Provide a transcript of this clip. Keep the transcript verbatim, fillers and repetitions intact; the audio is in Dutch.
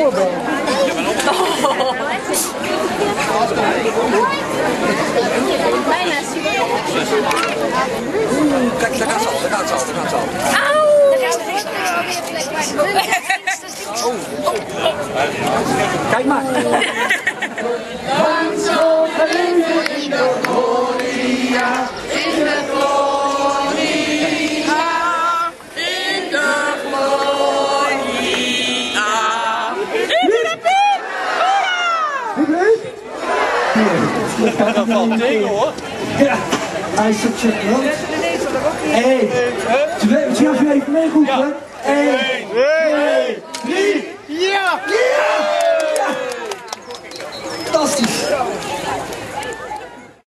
voorbeeld. Kijk, daar gaat ze al, daar gaat ze al, daar gaat ze al. Oh, oh. Kijk maar. Want zo leven in de gloria, in de gloria, in de gloria. Dat valt tegen hoor. Ja, hij is op zijn land. Eén, twee, zie als je even meeroepen. Eén, twee, drie. Ja! Ja! Fantastisch!